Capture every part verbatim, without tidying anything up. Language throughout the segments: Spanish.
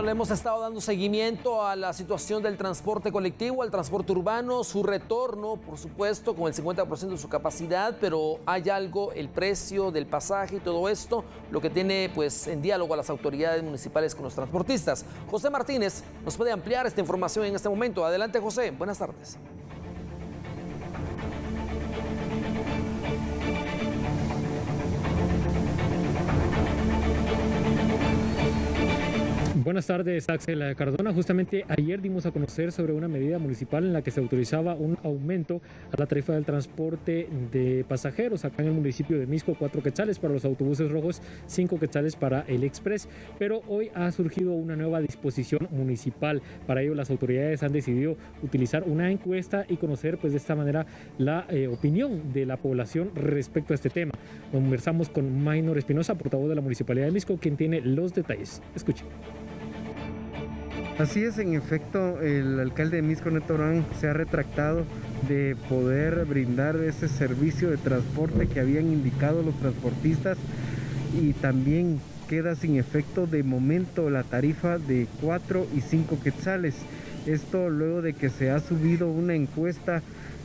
le hemos estado dando seguimiento a la situación del transporte colectivo, al transporte urbano, su retorno, por supuesto, con el cincuenta por ciento de su capacidad, pero hay algo, el precio del pasaje y todo esto, lo que tiene pues en diálogo a las autoridades municipales con los transportistas. José Martínez nos puede ampliar esta información en este momento. Adelante, José. Buenas tardes. Buenas tardes, Axel Cardona. Justamente ayer dimos a conocer sobre una medida municipal en la que se autorizaba un aumento a la tarifa del transporte de pasajeros acá en el municipio de Misco, cuatro quetzales para los autobuses rojos, cinco quetzales para el express. Pero hoy ha surgido una nueva disposición municipal. Para ello las autoridades han decidido utilizar una encuesta y conocer pues de esta manera la eh, opinión de la población respecto a este tema. Conversamos con Maynor Espinosa, portavoz de la Municipalidad de Misco, quien tiene los detalles. Escuchen. Así es, en efecto, el alcalde de Misco, Neto Brand, se ha retractado de poder brindar ese servicio de transporte que habían indicado los transportistas, y también queda sin efecto de momento la tarifa de cuatro y cinco quetzales. Esto luego de que se ha subido una encuesta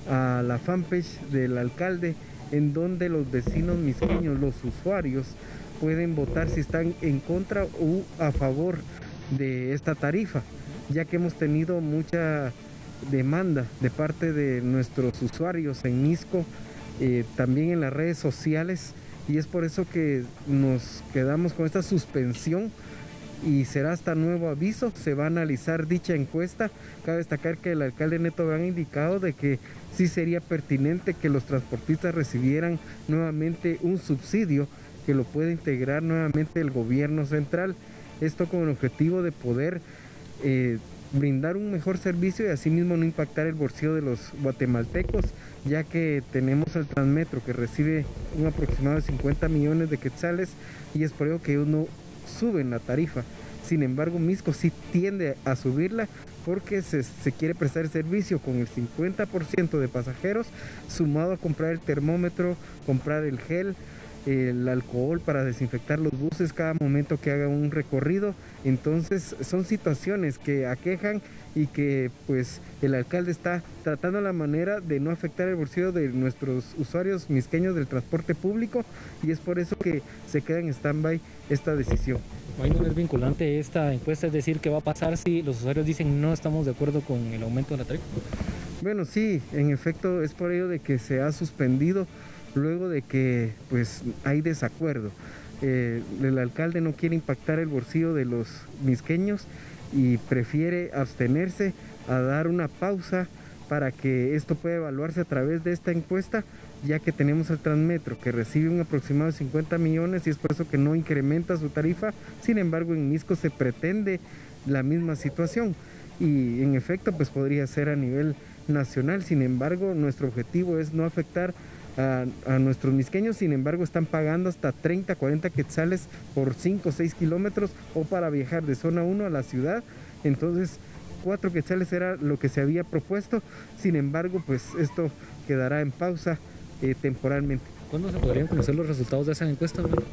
a la fanpage del alcalde en donde los vecinos misqueños, los usuarios, pueden votar si están en contra o a favor de esta tarifa, ya que hemos tenido mucha demanda de parte de nuestros usuarios en Misco, eh, también en las redes sociales, y es por eso que nos quedamos con esta suspensión y será hasta nuevo aviso. Se va a analizar dicha encuesta. Cabe destacar que el alcalde Neto Brand ha indicado de que sí sería pertinente que los transportistas recibieran nuevamente un subsidio que lo puede integrar nuevamente el gobierno central. Esto con el objetivo de poder eh, brindar un mejor servicio y asimismo no impactar el bolsillo de los guatemaltecos, ya que tenemos el Transmetro que recibe un aproximado de cincuenta millones de quetzales, y es por ello que ellos no suben la tarifa. Sin embargo, Misco sí tiende a subirla porque se, se quiere prestar el servicio con el cincuenta por ciento de pasajeros, sumado a comprar el termómetro, comprar el gel, el alcohol para desinfectar los buses cada momento que haga un recorrido. Entonces son situaciones que aquejan y que pues el alcalde está tratando la manera de no afectar el bolsillo de nuestros usuarios misqueños del transporte público, y es por eso que se queda en stand-by esta decisión. ¿No es vinculante esta encuesta? Es decir, ¿qué va a pasar si los usuarios dicen no estamos de acuerdo con el aumento de la tarifa? Bueno, sí, en efecto es por ello de que se ha suspendido luego de que pues hay desacuerdo. Eh, el alcalde no quiere impactar el bolsillo de los misqueños y prefiere abstenerse a dar una pausa para que esto pueda evaluarse a través de esta encuesta, ya que tenemos el Transmetro que recibe un aproximado de cincuenta millones y es por eso que no incrementa su tarifa. Sin embargo, en Misco se pretende la misma situación y en efecto pues podría ser a nivel nacional. Sin embargo, nuestro objetivo es no afectar A, a nuestros misqueños. Sin embargo, están pagando hasta treinta, cuarenta quetzales por cinco o seis kilómetros o para viajar de zona uno a la ciudad. Entonces cuatro quetzales era lo que se había propuesto. Sin embargo, pues esto quedará en pausa eh, temporalmente. ¿Cuándo se podrían conocer los resultados de esa encuesta, ¿verdad?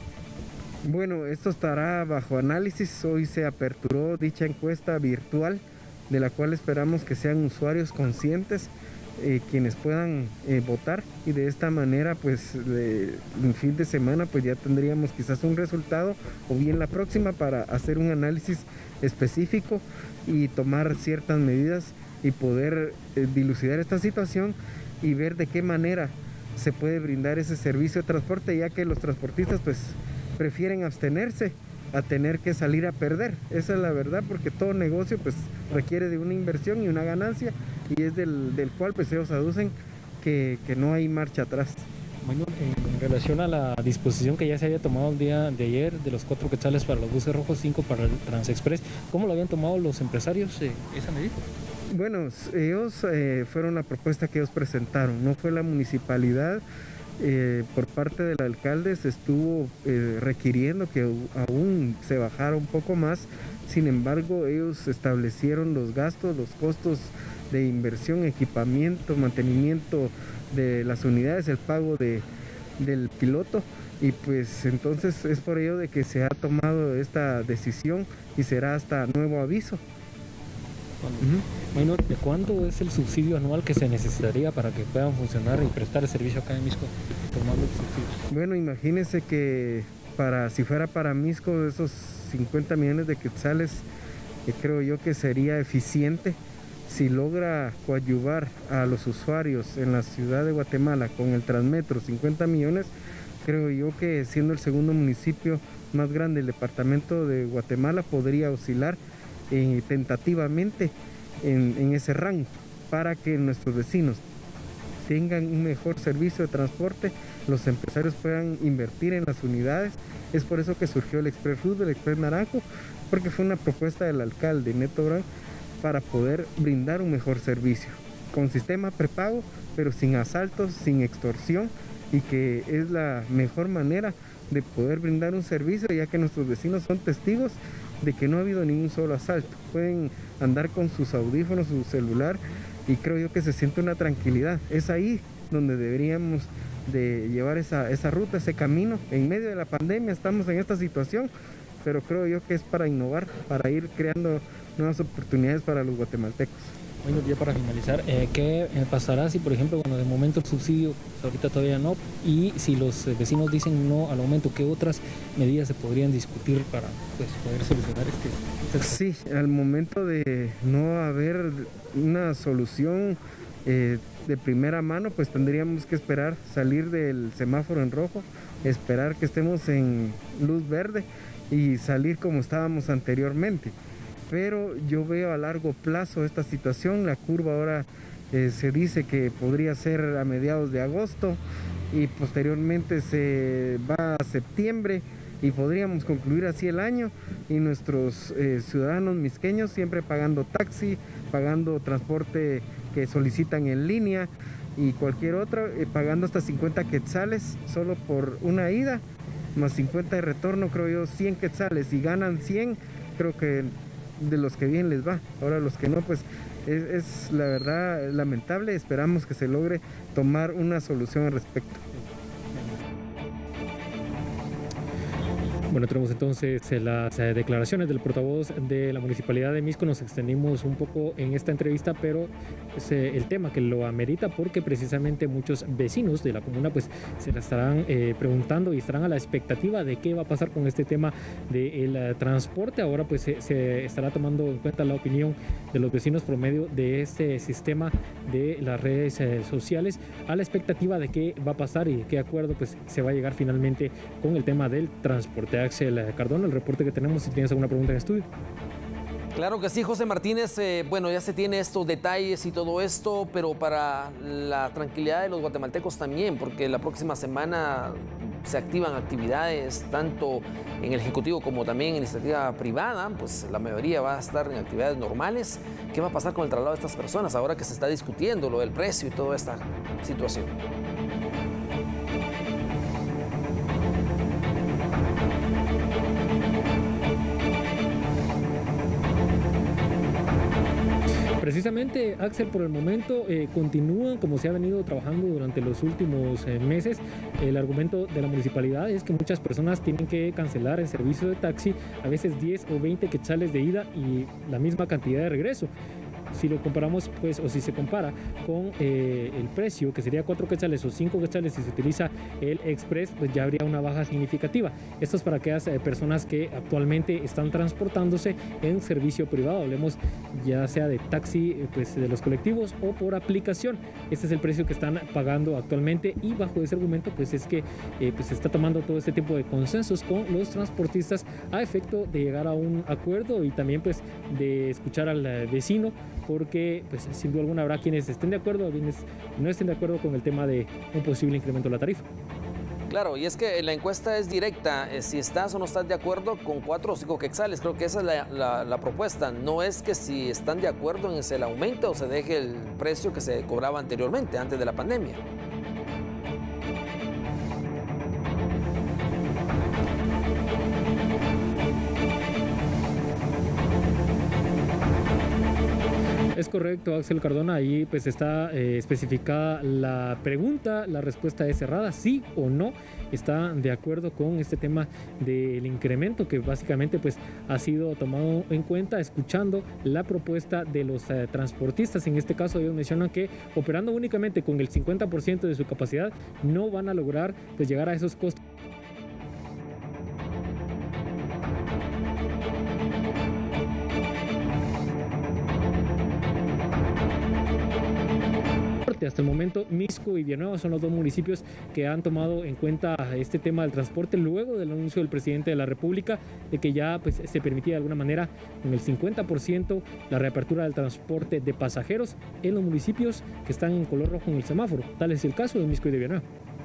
Bueno, esto estará bajo análisis. Hoy se aperturó dicha encuesta virtual, de la cual esperamos que sean usuarios conscientes Eh, quienes puedan eh, votar, y de esta manera pues de, en fin de semana pues ya tendríamos quizás un resultado, o bien la próxima, para hacer un análisis específico y tomar ciertas medidas y poder eh, dilucidar esta situación y ver de qué manera se puede brindar ese servicio de transporte, ya que los transportistas pues prefieren abstenerse a tener que salir a perder. Esa es la verdad, porque todo negocio pues requiere de una inversión y una ganancia, y es del, del cual pues ellos aducen que, que no hay marcha atrás. Bueno, en relación a la disposición que ya se había tomado el día de ayer de los cuatro quetzales para los buses rojos, cinco para el Transexpress, ¿cómo lo habían tomado los empresarios eh, esa medida? Bueno, ellos eh, fueron la propuesta que ellos presentaron, no fue la municipalidad. Eh, por parte del alcalde se estuvo eh, requiriendo que aún se bajara un poco más. Sin embargo, ellos establecieron los gastos, los costos de inversión, equipamiento, mantenimiento de las unidades, el pago de, del piloto, y pues entonces es por ello de que se ha tomado esta decisión y será hasta nuevo aviso. Uh-huh. Bueno, ¿de cuánto es el subsidio anual que se necesitaría para que puedan funcionar y prestar el servicio acá en Misco, tomando el subsidio? Bueno, imagínense que para, si fuera para Misco, esos cincuenta millones de quetzales, eh, creo yo que sería eficiente si logra coadyuvar a los usuarios en la ciudad de Guatemala con el Transmetro, cincuenta millones, creo yo que siendo el segundo municipio más grande del departamento de Guatemala, podría oscilar eh, tentativamente en, en ese rango para que nuestros vecinos tengan un mejor servicio de transporte, los empresarios puedan invertir en las unidades. Es por eso que surgió el Express Ruz, el Express Naranjo, porque fue una propuesta del alcalde Neto Brand para poder brindar un mejor servicio, con sistema prepago, pero sin asaltos, sin extorsión, y que es la mejor manera de poder brindar un servicio, ya que nuestros vecinos son testigos de que no ha habido ningún solo asalto. Pueden andar con sus audífonos, su celular, y creo yo que se siente una tranquilidad. Es ahí donde deberíamos de llevar esa, esa ruta, ese camino. En medio de la pandemia estamos en esta situación, pero creo yo que es para innovar, para ir creando nuevas oportunidades para los guatemaltecos. Bueno, ya para finalizar, eh, ¿qué pasará si, por ejemplo, bueno, de momento el subsidio, ahorita todavía no, y si los vecinos dicen no al aumento, ¿qué otras medidas se podrían discutir para pues, poder solucionar este? Sí, al momento de no haber una solución eh, de primera mano, pues tendríamos que esperar salir del semáforo en rojo, esperar que estemos en luz verde y salir como estábamos anteriormente. Pero yo veo a largo plazo esta situación. La curva ahora eh, se dice que podría ser a mediados de agosto y posteriormente se va a septiembre y podríamos concluir así el año, y nuestros eh, ciudadanos misqueños siempre pagando taxi, pagando transporte que solicitan en línea y cualquier otro, eh, pagando hasta cincuenta quetzales solo por una ida, más cincuenta de retorno, creo yo cien quetzales. Si ganan cien, creo que de los que bien les va. Ahora los que no, pues es, es la verdad lamentable. Esperamos que se logre tomar una solución al respecto. Bueno, tenemos entonces las declaraciones del portavoz de la Municipalidad de Misco. Nos extendimos un poco en esta entrevista, pero es el tema que lo amerita, porque precisamente muchos vecinos de la comuna pues se la estarán eh, preguntando y estarán a la expectativa de qué va a pasar con este tema del uh, transporte. Ahora pues se, se estará tomando en cuenta la opinión de los vecinos por medio de este sistema de las redes eh, sociales, a la expectativa de qué va a pasar y qué acuerdo pues se va a llegar finalmente con el tema del transporte. Axel Cardona, el reporte que tenemos, si tienes alguna pregunta en estudio. Claro que sí, José Martínez. Eh, bueno, ya se tiene estos detalles y todo esto, pero para la tranquilidad de los guatemaltecos también, porque la próxima semana se activan actividades tanto en el Ejecutivo como también en iniciativa privada, pues la mayoría va a estar en actividades normales. ¿Qué va a pasar con el traslado de estas personas ahora que se está discutiendo lo del precio y toda esta situación? Precisamente, Axel, por el momento eh, continúan como se ha venido trabajando durante los últimos eh, meses. El argumento de la municipalidad es que muchas personas tienen que cancelar el servicio de taxi, a veces diez o veinte quetzales de ida y la misma cantidad de regreso. Si lo comparamos, pues, o si se compara con eh, el precio, que sería cuatro quetzales o cinco quetzales si se utiliza el Express, pues ya habría una baja significativa. Esto es para aquellas eh, personas que actualmente están transportándose en servicio privado, hablemos ya sea de taxi, pues de los colectivos o por aplicación. Este es el precio que están pagando actualmente, y bajo ese argumento pues es que eh, pues se está tomando todo este tipo de consensos con los transportistas a efecto de llegar a un acuerdo y también pues de escuchar al vecino, porque pues sin duda alguna habrá quienes estén de acuerdo, quienes no estén de acuerdo con el tema de un posible incremento de la tarifa. Claro, y es que la encuesta es directa, eh, si estás o no estás de acuerdo con cuatro o cinco quetzales, creo que esa es la, la, la propuesta. No es que si están de acuerdo en el aumento o se deje el precio que se cobraba anteriormente, antes de la pandemia. Es Es correcto, Axel Cardona, ahí pues está eh, especificada la pregunta, la respuesta es cerrada, sí o no, está de acuerdo con este tema del incremento que básicamente pues ha sido tomado en cuenta escuchando la propuesta de los eh, transportistas. En este caso ellos mencionan que operando únicamente con el cincuenta por ciento de su capacidad no van a lograr pues llegar a esos costos. Hasta el momento, Mixco y Villanueva son los dos municipios que han tomado en cuenta este tema del transporte luego del anuncio del presidente de la República de que ya pues, se permitía de alguna manera con el cincuenta por ciento la reapertura del transporte de pasajeros en los municipios que están en color rojo en el semáforo. Tal es el caso de Mixco y de Villanueva.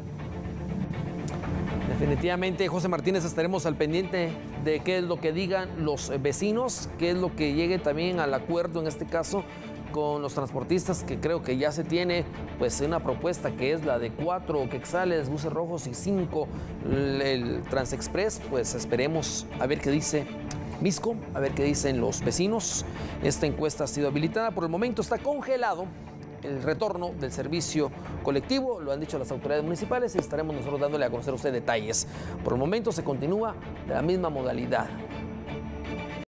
Definitivamente, José Martínez, estaremos al pendiente de qué es lo que digan los vecinos, qué es lo que llegue también al acuerdo en este caso con los transportistas, que creo que ya se tiene pues una propuesta que es la de cuatro quetzales, buses rojos y cinco el, el Transexpress. Pues esperemos a ver qué dice Mixco, a ver qué dicen los vecinos. Esta encuesta ha sido habilitada, por el momento está congelado el retorno del servicio colectivo, lo han dicho las autoridades municipales y estaremos nosotros dándole a conocer a usted detalles. Por el momento se continúa de la misma modalidad.